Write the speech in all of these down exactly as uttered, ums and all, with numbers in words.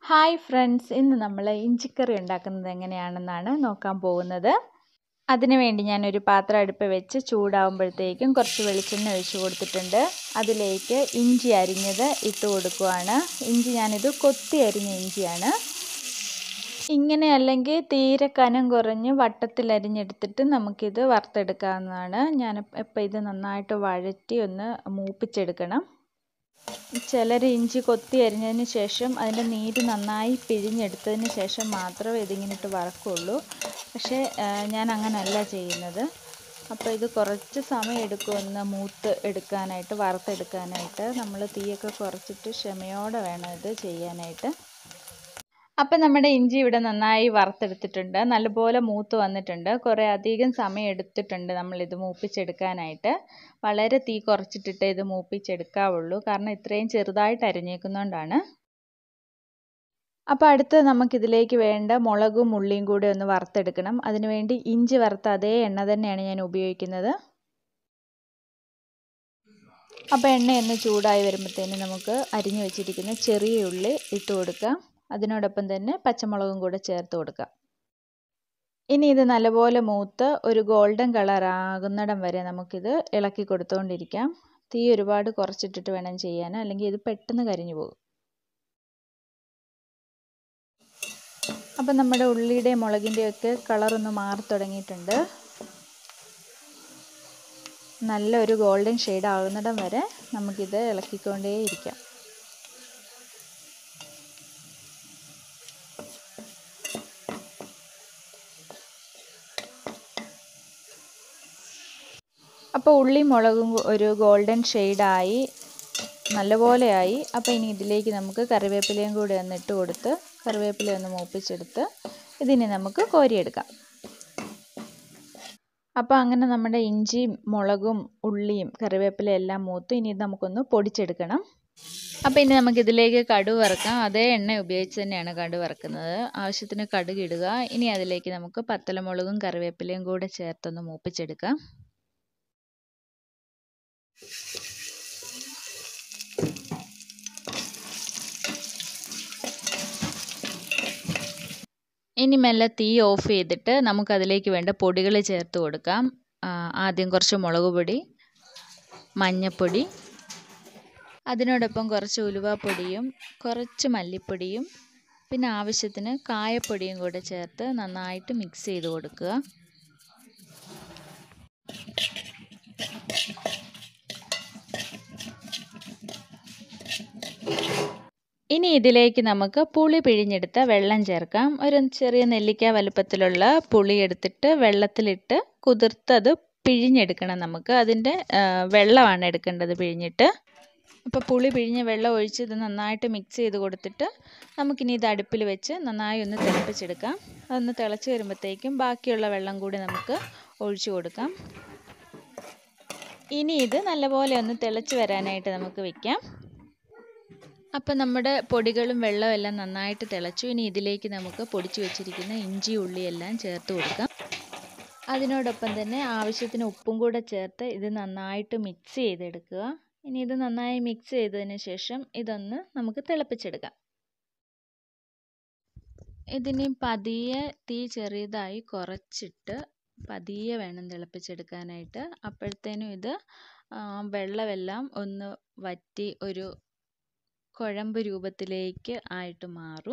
Hi friends, ഇന്ന് നമ്മൾ ഇഞ്ചിക്കറി ഉണ്ടാക്കുന്നത് എങ്ങനെയാണെന്നാണ് നോക്കാൻ പോകുന്നത്. അതിനുവേണ്ടി ഞാനൊരു പാത്രം അടുപ്പിൽ വെച്ച് ചൂടാകുമ്പോഴത്തേക്കും കുറച്ച് വെളിച്ചെണ്ണ ഒഴിച്ച് കൊടുത്തിട്ടുണ്ട്. അതിലേക്ക് ഇഞ്ചി അരിഞ്ഞത് ഇട്ട് കൊടുക്കുകയാണ്. ഇഞ്ചി ഞാനിത് കൊത്തി അരിഞ്ഞ ഇഞ്ചിയാണ്. ഇങ്ങനെ അല്ലെങ്കിൽ തീരെ കനം കുറഞ്ഞ് വട്ടത്തിൽ അരിഞ്ഞെടുത്തിട്ട് നമുക്കിത് വറുത്തെടുക്കാവുന്നതാണ്. ഞാൻ ഇപ്പോൾ ഇത് നന്നായിട്ട് വഴറ്റി ഒന്ന് മൂപ്പിച്ചെടുക്കണം. ചിലർ ഇഞ്ചി കൊത്തി അരിഞ്ഞതിന് ശേഷം അതിൻ്റെ നീര് നന്നായി പിഴിഞ്ഞെടുത്തതിന് ശേഷം മാത്രമേ ഇതിങ്ങനെ ഇട്ട് വറക്കുള്ളൂ. പക്ഷേ ഞാൻ അങ്ങനെയല്ല ചെയ്യുന്നത്. അപ്പോൾ ഇത് കുറച്ച് സമയം എടുക്കുമെന്ന് മൂത്ത് എടുക്കാനായിട്ട്, വറുത്തെടുക്കാനായിട്ട്. നമ്മൾ തീയൊക്കെ കുറച്ചിട്ട് ക്ഷമയോടെ വേണം ഇത് ചെയ്യാനായിട്ട്. അപ്പം നമ്മുടെ ഇഞ്ചി ഇവിടെ നന്നായി വറുത്തെടുത്തിട്ടുണ്ട്. നല്ലപോലെ മൂത്ത് വന്നിട്ടുണ്ട്. കുറേ അധികം സമയം എടുത്തിട്ടുണ്ട് നമ്മളിത് മൂപ്പിച്ചെടുക്കാനായിട്ട്. വളരെ തീ കുറച്ചിട്ടിട്ട് ഇത് മൂപ്പിച്ചെടുക്കാവുള്ളൂ, കാരണം ഇത്രയും ചെറുതായിട്ട് അരിഞ്ഞേക്കുന്നതുകൊണ്ടാണ്. അപ്പോൾ അടുത്ത് നമുക്കിതിലേക്ക് വേണ്ട മുളകും ഉള്ളിയും കൂടി ഒന്ന് വറുത്തെടുക്കണം. അതിനുവേണ്ടി ഇഞ്ചി വറുത്ത അതേ എണ്ണ തന്നെയാണ് ഞാൻ ഉപയോഗിക്കുന്നത്. അപ്പോൾ എണ്ണയൊന്ന് ചൂടായി വരുമ്പോഴത്തേന് നമുക്ക് അരിഞ്ഞു വെച്ചിരിക്കുന്ന ചെറിയ ഉള്ളി ഇട്ട് കൊടുക്കാം. അതിനോടൊപ്പം തന്നെ പച്ചമുളകും കൂടെ ചേർത്ത് കൊടുക്കാം. ഇനി ഇത് നല്ലപോലെ മൂത്ത് ഒരു ഗോൾഡൻ കളർ ആകുന്നിടം വരെ നമുക്കിത് ഇളക്കി കൊടുത്തുകൊണ്ടിരിക്കാം. തീ ഒരുപാട് കുറച്ചിട്ടിട്ട് വേണം ചെയ്യാൻ, അല്ലെങ്കിൽ ഇത് പെട്ടെന്ന് കരിഞ്ഞു പോകും. അപ്പം നമ്മുടെ ഉള്ളിയുടെയും മുളകിൻ്റെയും ഒക്കെ കളറൊന്ന് മാറി തുടങ്ങിയിട്ടുണ്ട്. നല്ലൊരു ഗോൾഡൻ ഷെയ്ഡ് ആകുന്നിടം വരെ നമുക്കിത് ഇളക്കിക്കൊണ്ടേയിരിക്കാം. അപ്പോൾ ഉള്ളിയും മുളകും ഒരു ഗോൾഡൻ ഷെയ്ഡായി, നല്ലപോലെയായി. അപ്പോൾ ഇനി ഇതിലേക്ക് നമുക്ക് കറിവേപ്പിലയും കൂടി ഒന്ന് ഇട്ട് കൊടുത്ത് കറിവേപ്പില ഒന്ന് മൂപ്പിച്ചെടുത്ത് ഇതിനെ നമുക്ക് കോരിയെടുക്കാം. അപ്പോൾ അങ്ങനെ നമ്മുടെ ഇഞ്ചിയും മുളകും ഉള്ളിയും കറിവേപ്പിലയും എല്ലാം മൂത്ത്. ഇനി ഇത് നമുക്കൊന്ന് പൊടിച്ചെടുക്കണം. അപ്പോൾ ഇനി നമുക്കിതിലേക്ക് കടുക് വറുക്കാം. അതേ എണ്ണ ഉപയോഗിച്ച് തന്നെയാണ് കടുക് വറുക്കുന്നത്. ആവശ്യത്തിന് കടുക് ഇടുക. ഇനി അതിലേക്ക് നമുക്ക് പത്തലമുളകും കറിവേപ്പിലയും കൂടെ ചേർത്തൊന്ന് മൂപ്പിച്ചെടുക്കാം. ഇനി മെല്ലെ തീ ഓഫ് ചെയ്തിട്ട് നമുക്കതിലേക്ക് വേണ്ട പൊടികൾ ചേർത്ത് കൊടുക്കാം. ആദ്യം കുറച്ച് മുളക് പൊടി, മഞ്ഞൾപ്പൊടി, അതിനോടൊപ്പം കുറച്ച് ഉലുവാപ്പൊടിയും കുറച്ച് മല്ലിപ്പൊടിയും പിന്നെ ആവശ്യത്തിന് കായപ്പൊടിയും കൂടെ ചേർത്ത് നന്നായിട്ട് മിക്സ് ചെയ്ത് കൊടുക്കുക. ഇനി ഇതിലേക്ക് നമുക്ക് പുളി പിഴിഞ്ഞെടുത്ത വെള്ളം ചേർക്കാം. ഒരു ചെറിയ നെല്ലിക്ക വലുപ്പത്തിലുള്ള പുളി എടുത്തിട്ട് വെള്ളത്തിലിട്ട് കുതിർത്തത് പിഴിഞ്ഞെടുക്കണം. നമുക്ക് അതിൻ്റെ വെള്ളമാണ് എടുക്കേണ്ടത് പിഴിഞ്ഞിട്ട്. അപ്പോൾ പുളി പിഴിഞ്ഞ വെള്ളം ഒഴിച്ച് ഇത് നന്നായിട്ട് മിക്സ് ചെയ്ത് കൊടുത്തിട്ട് നമുക്കിനി ഇത് അടുപ്പിൽ വെച്ച് നന്നായി ഒന്ന് തിളപ്പിച്ചെടുക്കാം. അതൊന്ന് തിളച്ച് വരുമ്പോഴത്തേക്കും ബാക്കിയുള്ള വെള്ളം കൂടി നമുക്ക് ഒഴിച്ചു കൊടുക്കാം. ഇനി ഇത് നല്ലപോലെ ഒന്ന് തിളച്ച് വരാനായിട്ട് നമുക്ക് വയ്ക്കാം. അപ്പം നമ്മുടെ പൊടികളും വെള്ളവും എല്ലാം നന്നായിട്ട് തിളച്ചു. ഇനി ഇതിലേക്ക് നമുക്ക് പൊടിച്ചു വെച്ചിരിക്കുന്ന ഇഞ്ചി ഉള്ളി എല്ലാം ചേർത്ത് കൊടുക്കാം. അതിനോടൊപ്പം തന്നെ ആവശ്യത്തിന് ഉപ്പും കൂടെ ചേർത്ത് ഇത് നന്നായിട്ട് മിക്സ് ചെയ്തെടുക്കുക. ഇനി ഇത് നന്നായി മിക്സ് ചെയ്തതിന് ശേഷം ഇതൊന്ന് നമുക്ക് തിളപ്പിച്ചെടുക്കാം. ഇതിനി പതിയെ തീ ചെറിയതായി കുറച്ചിട്ട് പതിയെ വേണം തിളപ്പിച്ചെടുക്കാനായിട്ട്. അപ്പോഴത്തേനും ഇത് വെള്ളമെല്ലാം ഒന്ന് വറ്റി ഒരു കുഴമ്പ് രൂപത്തിലേക്ക് ആയിട്ട് മാറും.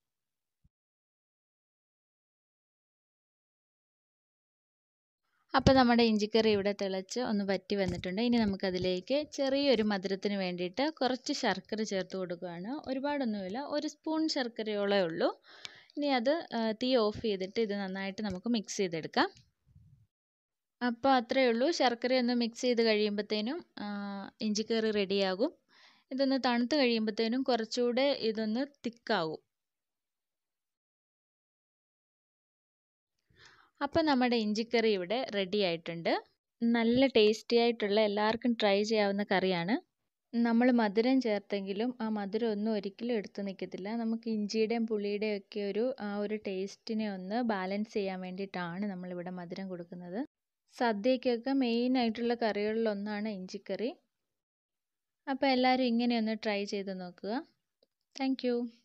അപ്പോൾ നമ്മുടെ ഇഞ്ചിക്കറി ഇവിടെ തിളച്ച് ഒന്ന് വറ്റി വന്നിട്ടുണ്ട്. ഇനി നമുക്കതിലേക്ക് ചെറിയൊരു മധുരത്തിന് വേണ്ടിയിട്ട് കുറച്ച് ശർക്കര ചേർത്ത് കൊടുക്കുകയാണ്. ഒരുപാടൊന്നുമില്ല, ഒരു സ്പൂൺ ശർക്കരയോളേ ഉള്ളൂ. ഇനി അത് തീ ഓഫ് ചെയ്തിട്ട് ഇത് നന്നായിട്ട് നമുക്ക് മിക്സ് ചെയ്തെടുക്കാം. അപ്പോൾ അത്രയേ ഉള്ളൂ. ശർക്കര ഒന്ന് മിക്സ് ചെയ്ത് കഴിയുമ്പോഴത്തേനും ഇഞ്ചിക്കറി റെഡിയാകും. ഇതൊന്ന് തണുത്ത് കഴിയുമ്പോഴത്തേനും കുറച്ചുകൂടെ ഇതൊന്ന് തിക്കാവും. അപ്പോൾ നമ്മുടെ ഇഞ്ചിക്കറി ഇവിടെ റെഡി ആയിട്ടുണ്ട്. നല്ല ടേസ്റ്റി ആയിട്ടുള്ള എല്ലാവർക്കും ട്രൈ ചെയ്യാവുന്ന കറിയാണ്. നമ്മൾ മധുരം ചേർത്തെങ്കിലും ആ മധുരം ഒന്നും ഒരിക്കലും എടുത്തു നിൽക്കത്തില്ല. നമുക്ക് ഇഞ്ചിയുടെയും പുളിയുടെയും ഒക്കെ ഒരു ആ ഒരു ടേസ്റ്റിനെ ഒന്ന് ബാലൻസ് ചെയ്യാൻ വേണ്ടിയിട്ടാണ് നമ്മളിവിടെ മധുരം കൊടുക്കുന്നത്. സദ്യക്കൊക്കെ മെയിൻ ആയിട്ടുള്ള കറികളിലൊന്നാണ് ഇഞ്ചിക്കറി. അപ്പോൾ എല്ലാവരും ഇങ്ങനെയൊന്ന് ട്രൈ ചെയ്ത് നോക്കുക. Thank U.